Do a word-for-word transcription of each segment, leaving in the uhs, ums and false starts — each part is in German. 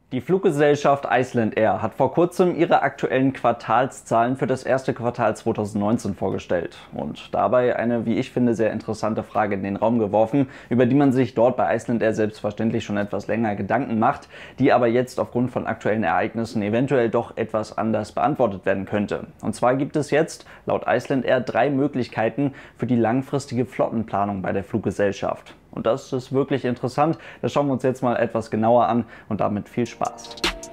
Die Fluggesellschaft Iceland Air hat vor kurzem ihre aktuellen Quartalszahlen für das erste Quartal zweitausendneunzehn vorgestellt und dabei eine, wie ich finde, sehr interessante Frage in den Raum geworfen, über die man sich dort bei Iceland Air selbstverständlich schon etwas länger Gedanken macht, die aber jetzt aufgrund von aktuellen Ereignissen eventuell doch etwas anders beantwortet werden könnte. Und zwar gibt es jetzt laut Iceland Air drei Möglichkeiten für die langfristige Flottenplanung bei der Fluggesellschaft. Und das ist wirklich interessant. Das schauen wir uns jetzt mal etwas genauer an und damit viel Spaß.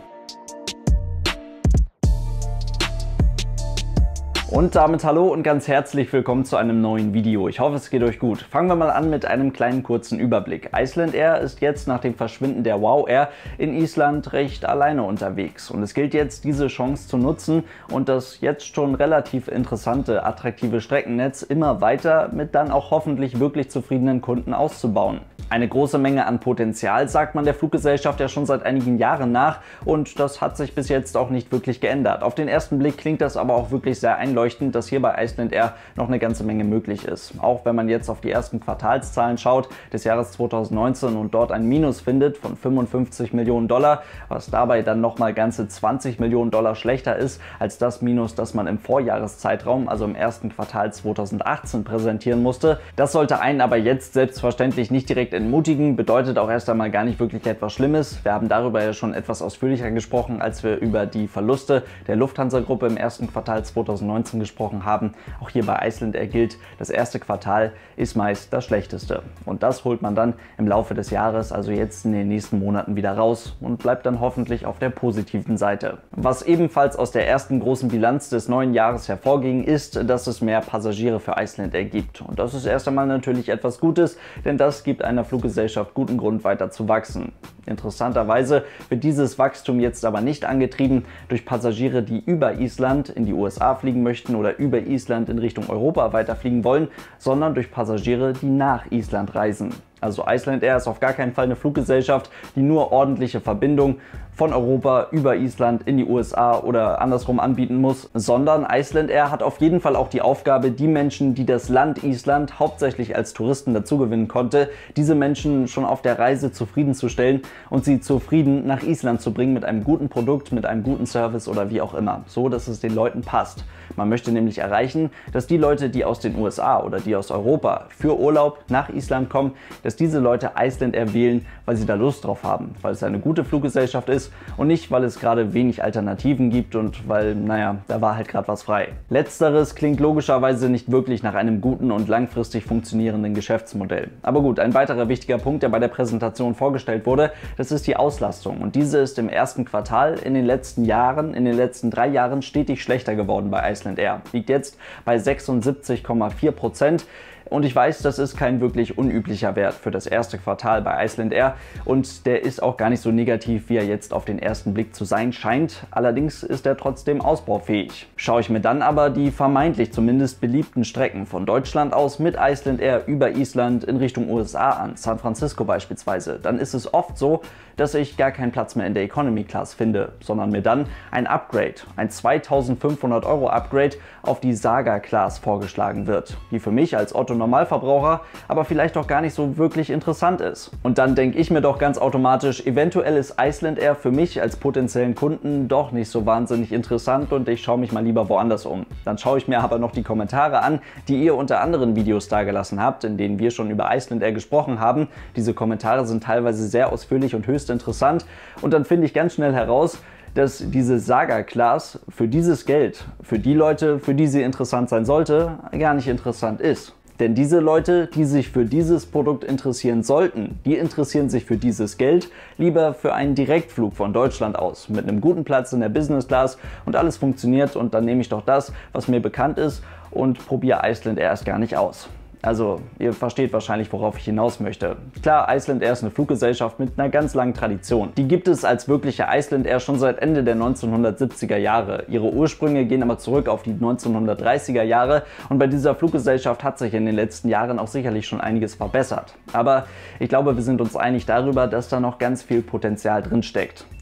Und damit hallo und ganz herzlich willkommen zu einem neuen Video. Ich hoffe, es geht euch gut. Fangen wir mal an mit einem kleinen kurzen Überblick. Iceland Air ist jetzt nach dem Verschwinden der WOW Air in Island recht alleine unterwegs. Und es gilt jetzt, diese Chance zu nutzen und das jetzt schon relativ interessante, attraktive Streckennetz immer weiter mit dann auch hoffentlich wirklich zufriedenen Kunden auszubauen. Eine große Menge an Potenzial sagt man der Fluggesellschaft ja schon seit einigen Jahren nach und das hat sich bis jetzt auch nicht wirklich geändert. Auf den ersten Blick klingt das aber auch wirklich sehr einleuchtend, dass hier bei Iceland Air noch eine ganze Menge möglich ist. Auch wenn man jetzt auf die ersten Quartalszahlen schaut des Jahres zweitausendneunzehn und dort ein Minus findet von fünfundfünfzig Millionen Dollar, was dabei dann nochmal ganze zwanzig Millionen Dollar schlechter ist als das Minus, das man im Vorjahreszeitraum, also im ersten Quartal zweitausendachtzehn präsentieren musste. Das sollte einen aber jetzt selbstverständlich nicht direkt entmutigen, bedeutet auch erst einmal gar nicht wirklich etwas Schlimmes. Wir haben darüber ja schon etwas ausführlicher gesprochen, als wir über die Verluste der Lufthansa-Gruppe im ersten Quartal zweitausendneunzehn gesprochen haben. Auch hier bei Iceland Air gilt, das erste Quartal ist meist das schlechteste. Und das holt man dann im Laufe des Jahres, also jetzt in den nächsten Monaten, wieder raus und bleibt dann hoffentlich auf der positiven Seite. Was ebenfalls aus der ersten großen Bilanz des neuen Jahres hervorging, ist, dass es mehr Passagiere für Iceland Air gibt. Und das ist erst einmal natürlich etwas Gutes, denn das gibt einer Fluggesellschaft guten Grund, weiter zu wachsen. Interessanterweise wird dieses Wachstum jetzt aber nicht angetrieben durch Passagiere, die über Island in die U S A fliegen möchten oder über Island in Richtung Europa weiterfliegen wollen, sondern durch Passagiere, die nach Island reisen. Also Iceland Air ist auf gar keinen Fall eine Fluggesellschaft, die nur ordentliche Verbindungen von Europa über Island in die U S A oder andersrum anbieten muss, sondern Iceland Air hat auf jeden Fall auch die Aufgabe, die Menschen, die das Land Island hauptsächlich als Touristen dazugewinnen konnte, diese Menschen schon auf der Reise zufriedenzustellen und sie zufrieden nach Island zu bringen mit einem guten Produkt, mit einem guten Service oder wie auch immer, so dass es den Leuten passt. Man möchte nämlich erreichen, dass die Leute, die aus den U S A oder die aus Europa für Urlaub nach Island kommen, dass diese Leute Iceland Air wählen, weil sie da Lust drauf haben, weil es eine gute Fluggesellschaft ist und nicht, weil es gerade wenig Alternativen gibt und weil, naja, da war halt gerade was frei. Letzteres klingt logischerweise nicht wirklich nach einem guten und langfristig funktionierenden Geschäftsmodell. Aber gut, ein weiterer wichtiger Punkt, der bei der Präsentation vorgestellt wurde, das ist die Auslastung. Und diese ist im ersten Quartal in den letzten Jahren, in den letzten drei Jahren stetig schlechter geworden bei Iceland Air. Liegt jetzt bei sechsundsiebzig Komma vier Prozent. Und ich weiß, das ist kein wirklich unüblicher Wert für das erste Quartal bei Iceland Air und der ist auch gar nicht so negativ, wie er jetzt auf den ersten Blick zu sein scheint. Allerdings ist er trotzdem ausbaufähig. Schaue ich mir dann aber die vermeintlich zumindest beliebten Strecken von Deutschland aus mit Iceland Air über Island in Richtung U S A an, San Francisco beispielsweise, dann ist es oft so, dass ich gar keinen Platz mehr in der Economy Class finde, sondern mir dann ein Upgrade, ein zweitausendfünfhundert Euro Upgrade auf die Saga Class vorgeschlagen wird, die für mich als Otto Normalverbraucher aber vielleicht auch gar nicht so wirklich interessant ist. Und dann denke ich mir doch ganz automatisch, eventuell ist Iceland Air für mich als potenziellen Kunden doch nicht so wahnsinnig interessant und ich schaue mich mal lieber woanders um. Dann schaue ich mir aber noch die Kommentare an, die ihr unter anderen Videos dargelassen habt, in denen wir schon über Iceland Air gesprochen haben. Diese Kommentare sind teilweise sehr ausführlich und höchst interessant und dann finde ich ganz schnell heraus, dass diese Saga Class für dieses Geld, für die Leute, für die sie interessant sein sollte, gar nicht interessant ist. Denn diese Leute, die sich für dieses Produkt interessieren sollten, die interessieren sich für dieses Geld lieber für einen Direktflug von Deutschland aus mit einem guten Platz in der Business Class und alles funktioniert und dann nehme ich doch das, was mir bekannt ist und probiere Iceland Air erst gar nicht aus. Also, ihr versteht wahrscheinlich, worauf ich hinaus möchte. Klar, Iceland Air ist eine Fluggesellschaft mit einer ganz langen Tradition. Die gibt es als wirkliche Iceland Air schon seit Ende der neunzehnhundertsiebziger Jahre. Ihre Ursprünge gehen aber zurück auf die neunzehnhundertdreißiger Jahre und bei dieser Fluggesellschaft hat sich in den letzten Jahren auch sicherlich schon einiges verbessert. Aber ich glaube, wir sind uns einig darüber, dass da noch ganz viel Potenzial drin steckt.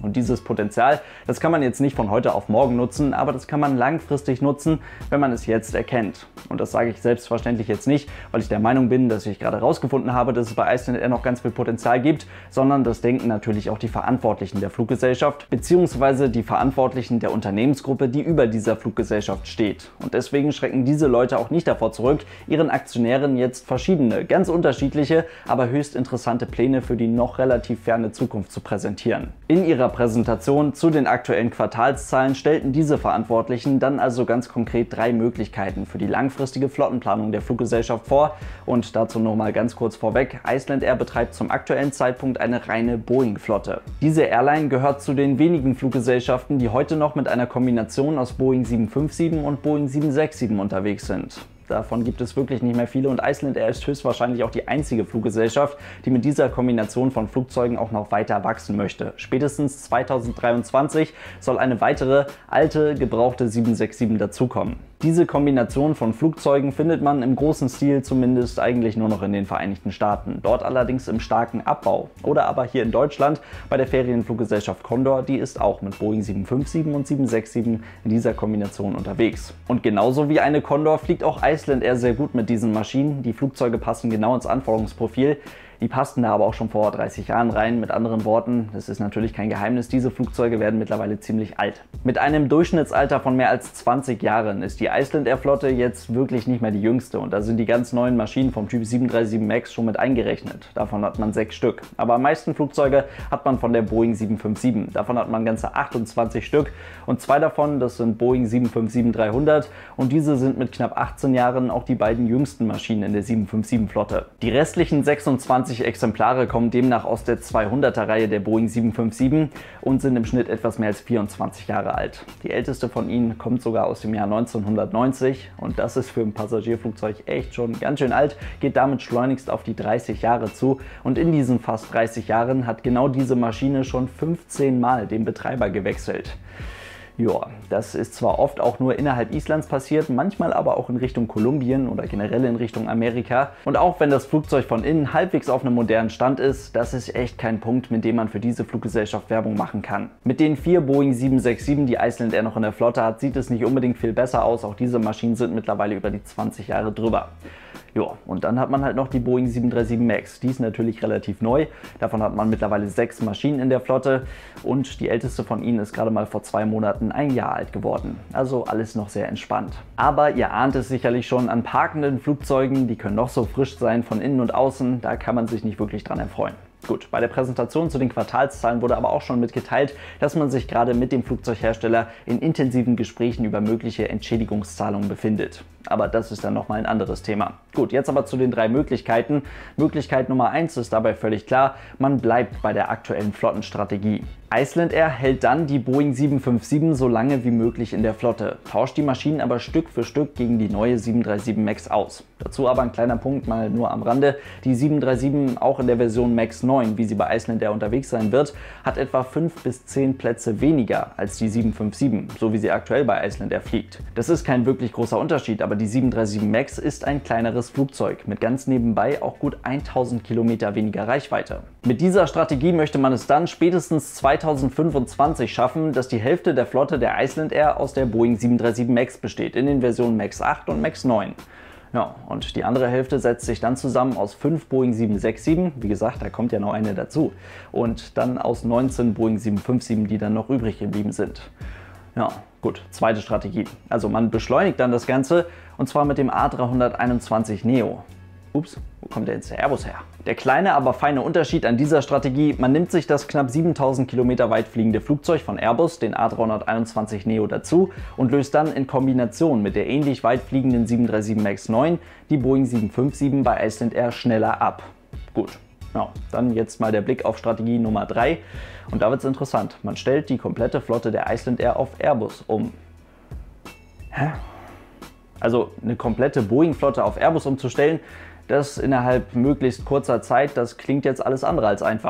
Und dieses Potenzial, das kann man jetzt nicht von heute auf morgen nutzen, aber das kann man langfristig nutzen, wenn man es jetzt erkennt. Und das sage ich selbstverständlich jetzt nicht, weil ich der Meinung bin, dass ich gerade herausgefunden habe, dass es bei Iceland Air noch ganz viel Potenzial gibt, sondern das denken natürlich auch die Verantwortlichen der Fluggesellschaft bzw. die Verantwortlichen der Unternehmensgruppe, die über dieser Fluggesellschaft steht. Und deswegen schrecken diese Leute auch nicht davor zurück, ihren Aktionären jetzt verschiedene, ganz unterschiedliche, aber höchst interessante Pläne für die noch relativ ferne Zukunft zu präsentieren. In ihrer Präsentation zu den aktuellen Quartalszahlen stellten diese Verantwortlichen dann also ganz konkret drei Möglichkeiten für die langfristige Flottenplanung der Fluggesellschaft vor. Und dazu noch mal ganz kurz vorweg: Iceland Air betreibt zum aktuellen Zeitpunkt eine reine Boeing-Flotte. Diese Airline gehört zu den wenigen Fluggesellschaften, die heute noch mit einer Kombination aus Boeing sieben fünf sieben und Boeing sieben sechs sieben unterwegs sind. Davon gibt es wirklich nicht mehr viele und Iceland Air ist höchstwahrscheinlich auch die einzige Fluggesellschaft, die mit dieser Kombination von Flugzeugen auch noch weiter wachsen möchte. Spätestens zweitausenddreiundzwanzig soll eine weitere alte, gebrauchte sieben sechs sieben dazukommen. Diese Kombination von Flugzeugen findet man im großen Stil zumindest eigentlich nur noch in den Vereinigten Staaten, dort allerdings im starken Abbau. Oder aber hier in Deutschland bei der Ferienfluggesellschaft Condor, die ist auch mit Boeing sieben fünf sieben und sieben sechs sieben in dieser Kombination unterwegs. Und genauso wie eine Condor fliegt auch Iceland Air sehr gut mit diesen Maschinen. Die Flugzeuge passen genau ins Anforderungsprofil. Die passten da aber auch schon vor dreißig Jahren rein. Mit anderen Worten, das ist natürlich kein Geheimnis, diese Flugzeuge werden mittlerweile ziemlich alt. Mit einem Durchschnittsalter von mehr als zwanzig Jahren ist die Iceland Air Flotte jetzt wirklich nicht mehr die jüngste. Und da sind die ganz neuen Maschinen vom Typ sieben drei sieben MAX schon mit eingerechnet. Davon hat man sechs Stück. Aber am meisten Flugzeuge hat man von der Boeing sieben fünf sieben. Davon hat man ganze achtundzwanzig Stück. Und zwei davon, das sind Boeing sieben fünf sieben dreihundert. Und diese sind mit knapp achtzehn Jahren auch die beiden jüngsten Maschinen in der sieben fünf sieben Flotte. Die restlichen sechsundzwanzig Exemplare kommen demnach aus der zweihunderter Reihe der Boeing sieben fünf sieben und sind im Schnitt etwas mehr als vierundzwanzig Jahre alt. Die älteste von ihnen kommt sogar aus dem Jahr neunzehnhundertneunzig und das ist für ein Passagierflugzeug echt schon ganz schön alt, geht damit schleunigst auf die dreißig Jahre zu und in diesen fast dreißig Jahren hat genau diese Maschine schon fünfzehn Mal den Betreiber gewechselt. Ja, das ist zwar oft auch nur innerhalb Islands passiert, manchmal aber auch in Richtung Kolumbien oder generell in Richtung Amerika. Und auch wenn das Flugzeug von innen halbwegs auf einem modernen Stand ist, das ist echt kein Punkt, mit dem man für diese Fluggesellschaft Werbung machen kann. Mit den vier Boeing sieben sechs sieben, die Iceland Air noch in der Flotte hat, sieht es nicht unbedingt viel besser aus. Auch diese Maschinen sind mittlerweile über die zwanzig Jahre drüber. Ja, und dann hat man halt noch die Boeing sieben drei sieben MAX. Die ist natürlich relativ neu. Davon hat man mittlerweile sechs Maschinen in der Flotte und die älteste von ihnen ist gerade mal vor zwei Monaten ein Jahr alt geworden. Also alles noch sehr entspannt. Aber ihr ahnt es sicherlich schon, an parkenden Flugzeugen, die können noch so frisch sein von innen und außen, da kann man sich nicht wirklich dran erfreuen. Gut, bei der Präsentation zu den Quartalszahlen wurde aber auch schon mitgeteilt, dass man sich gerade mit dem Flugzeughersteller in intensiven Gesprächen über mögliche Entschädigungszahlungen befindet. Aber das ist dann nochmal ein anderes Thema. Gut, jetzt aber zu den drei Möglichkeiten. Möglichkeit Nummer eins ist dabei völlig klar, man bleibt bei der aktuellen Flottenstrategie. Iceland Air hält dann die Boeing sieben fünf sieben so lange wie möglich in der Flotte, tauscht die Maschinen aber Stück für Stück gegen die neue sieben drei sieben MAX aus. Dazu aber ein kleiner Punkt mal nur am Rande, die sieben drei sieben auch in der Version MAX neun, wie sie bei Iceland Air unterwegs sein wird, hat etwa fünf bis zehn Plätze weniger als die sieben fünf sieben, so wie sie aktuell bei Iceland Air fliegt. Das ist kein wirklich großer Unterschied, aber die sieben drei sieben MAX ist ein kleineres Flugzeug mit ganz nebenbei auch gut tausend Kilometer weniger Reichweite. Mit dieser Strategie möchte man es dann spätestens zweitausendfünfundzwanzig schaffen, dass die Hälfte der Flotte der Iceland Air aus der Boeing sieben drei sieben MAX besteht, in den Versionen MAX acht und MAX neun. Ja, und die andere Hälfte setzt sich dann zusammen aus fünf Boeing sieben sechs sieben, wie gesagt, da kommt ja noch eine dazu, und dann aus neunzehn Boeing sieben fünf sieben, die dann noch übrig geblieben sind. Ja, gut, zweite Strategie. Also man beschleunigt dann das Ganze und zwar mit dem A dreihunderteinundzwanzig Neo. Ups, wo kommt der jetzt der Airbus her? Der kleine, aber feine Unterschied an dieser Strategie, man nimmt sich das knapp siebentausend Kilometer weit fliegende Flugzeug von Airbus, den A dreihunderteinundzwanzig Neo, dazu und löst dann in Kombination mit der ähnlich weit fliegenden sieben drei sieben MAX neun die Boeing sieben fünf sieben bei Iceland Air schneller ab. Gut, ja, dann jetzt mal der Blick auf Strategie Nummer drei und da wird es interessant. Man stellt die komplette Flotte der Iceland Air auf Airbus um. Hä? Also eine komplette Boeing-Flotte auf Airbus umzustellen, das innerhalb möglichst kurzer Zeit, das klingt jetzt alles andere als einfach.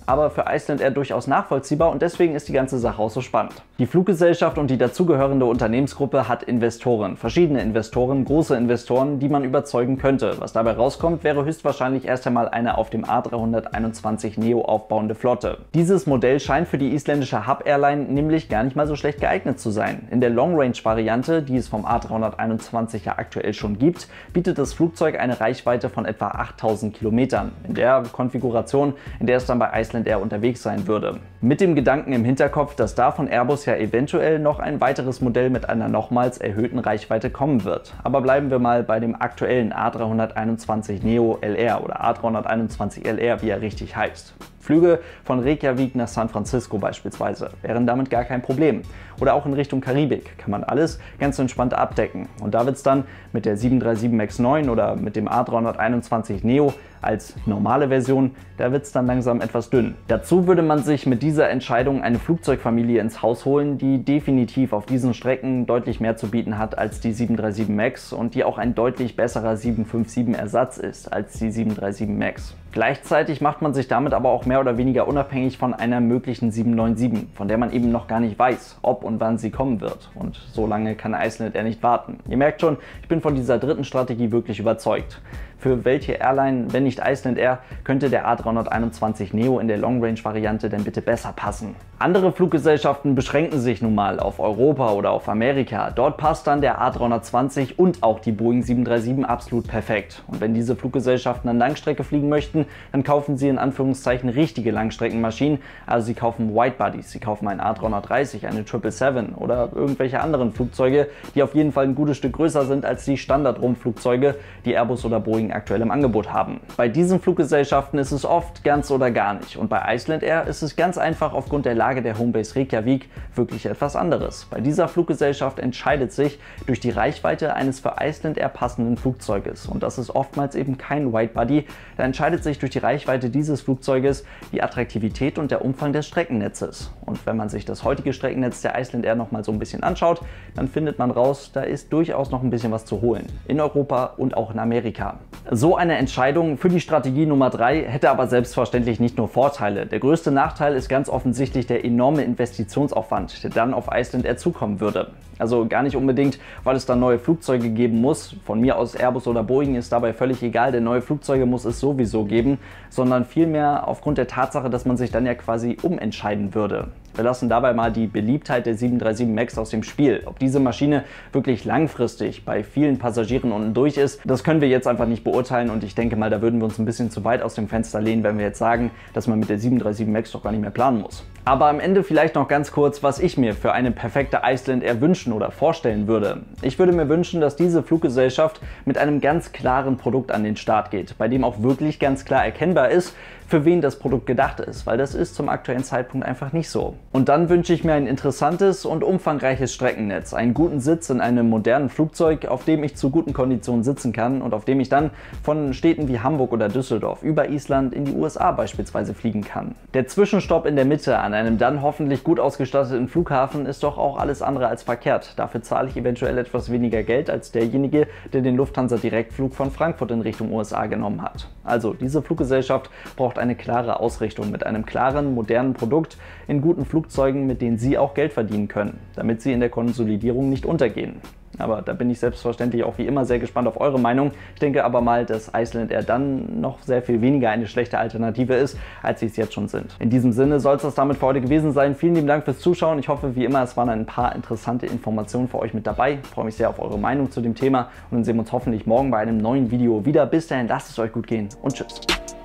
aber für Icelandair durchaus nachvollziehbar und deswegen ist die ganze Sache auch so spannend. Die Fluggesellschaft und die dazugehörende Unternehmensgruppe hat Investoren, verschiedene Investoren, große Investoren, die man überzeugen könnte. Was dabei rauskommt, wäre höchstwahrscheinlich erst einmal eine auf dem A dreihunderteinundzwanzig neo aufbauende Flotte. Dieses Modell scheint für die isländische Hub Airline nämlich gar nicht mal so schlecht geeignet zu sein. In der Long-Range-Variante, die es vom A dreihunderteinundzwanzig ja aktuell schon gibt, bietet das Flugzeug eine Reichweite von etwa achttausend Kilometern. In der Konfiguration, in der es dann bei Icelandair unterwegs sein würde. Mit dem Gedanken im Hinterkopf, dass da von Airbus ja eventuell noch ein weiteres Modell mit einer nochmals erhöhten Reichweite kommen wird. Aber bleiben wir mal bei dem aktuellen A dreihunderteinundzwanzig neo L R oder A dreihunderteinundzwanzig L R, wie er richtig heißt. Flüge von Reykjavik nach San Francisco beispielsweise wären damit gar kein Problem. Oder auch in Richtung Karibik kann man alles ganz entspannt abdecken. Und da wird es dann mit der sieben drei sieben MAX neun oder mit dem A dreihunderteinundzwanzig neo als normale Version, da wird es dann langsam etwas dünn. Dazu würde man sich mit dieser Entscheidung eine Flugzeugfamilie ins Haus holen, die definitiv auf diesen Strecken deutlich mehr zu bieten hat als die sieben drei sieben MAX und die auch ein deutlich besserer sieben fünf sieben Ersatz ist als die sieben drei sieben MAX. Gleichzeitig macht man sich damit aber auch mehr oder weniger unabhängig von einer möglichen sieben neun sieben, von der man eben noch gar nicht weiß, ob und wann sie kommen wird. Und so lange kann Icelandair nicht warten. Ihr merkt schon, ich bin von dieser dritten Strategie wirklich überzeugt. Für welche Airline, wenn nicht Icelandair, könnte der A dreihunderteinundzwanzig neo in der Long-Range-Variante denn bitte besser passen? Andere Fluggesellschaften beschränken sich nun mal auf Europa oder auf Amerika. Dort passt dann der A dreihundertzwanzig und auch die Boeing sieben drei sieben absolut perfekt. Und wenn diese Fluggesellschaften an Langstrecke fliegen möchten, dann kaufen sie in Anführungszeichen richtige Langstreckenmaschinen. Also sie kaufen Widebodies, sie kaufen einen A dreihundertdreißig, eine sieben sieben sieben oder irgendwelche anderen Flugzeuge, die auf jeden Fall ein gutes Stück größer sind als die Standard-Rumpfflugzeuge, die Airbus oder Boeing aktuell im Angebot haben. Bei diesen Fluggesellschaften ist es oft ganz oder gar nicht und bei Icelandair ist es ganz einfach aufgrund der Lage der Homebase Reykjavik wirklich etwas anderes. Bei dieser Fluggesellschaft entscheidet sich durch die Reichweite eines für Icelandair passenden Flugzeuges und das ist oftmals eben kein Widebody, da entscheidet sich durch die Reichweite dieses Flugzeuges die Attraktivität und der Umfang des Streckennetzes. Und wenn man sich das heutige Streckennetz der Icelandair noch mal so ein bisschen anschaut, dann findet man raus, da ist durchaus noch ein bisschen was zu holen. In Europa und auch in Amerika. So eine Entscheidung für die Strategie Nummer drei hätte aber selbstverständlich nicht nur Vorteile. Der größte Nachteil ist ganz offensichtlich der enorme Investitionsaufwand, der dann auf Icelandair zukommen würde. Also gar nicht unbedingt, weil es dann neue Flugzeuge geben muss. Von mir aus Airbus oder Boeing ist dabei völlig egal, denn neue Flugzeuge muss es sowieso geben, sondern vielmehr aufgrund der Tatsache, dass man sich dann ja quasi umentscheiden würde. Wir lassen dabei mal die Beliebtheit der sieben drei sieben MAX aus dem Spiel. Ob diese Maschine wirklich langfristig bei vielen Passagieren unten durch ist, das können wir jetzt einfach nicht beurteilen und ich denke mal, da würden wir uns ein bisschen zu weit aus dem Fenster lehnen, wenn wir jetzt sagen, dass man mit der sieben drei sieben MAX doch gar nicht mehr planen muss. Aber am Ende vielleicht noch ganz kurz, was ich mir für eine perfekte Icelandair wünschen oder vorstellen würde. Ich würde mir wünschen, dass diese Fluggesellschaft mit einem ganz klaren Produkt an den Start geht, bei dem auch wirklich ganz klar erkennbar ist, für wen das Produkt gedacht ist, weil das ist zum aktuellen Zeitpunkt einfach nicht so. Und dann wünsche ich mir ein interessantes und umfangreiches Streckennetz, einen guten Sitz in einem modernen Flugzeug, auf dem ich zu guten Konditionen sitzen kann und auf dem ich dann von Städten wie Hamburg oder Düsseldorf über Island in die U S A beispielsweise fliegen kann. Der Zwischenstopp in der Mitte an einem dann hoffentlich gut ausgestatteten Flughafen ist doch auch alles andere als verkehrt. Dafür zahle ich eventuell etwas weniger Geld als derjenige, der den Lufthansa-Direktflug von Frankfurt in Richtung U S A genommen hat. Also diese Fluggesellschaft braucht eine klare Ausrichtung mit einem klaren, modernen Produkt in guten Flugzeugen, mit denen Sie auch Geld verdienen können, damit Sie in der Konsolidierung nicht untergehen. Aber da bin ich selbstverständlich auch wie immer sehr gespannt auf eure Meinung. Ich denke aber mal, dass Icelandair dann noch sehr viel weniger eine schlechte Alternative ist, als sie es jetzt schon sind. In diesem Sinne soll es das damit für heute gewesen sein. Vielen lieben Dank fürs Zuschauen. Ich hoffe, wie immer, es waren ein paar interessante Informationen für euch mit dabei. Ich freue mich sehr auf eure Meinung zu dem Thema und dann sehen wir uns hoffentlich morgen bei einem neuen Video wieder. Bis dahin, lasst es euch gut gehen und tschüss.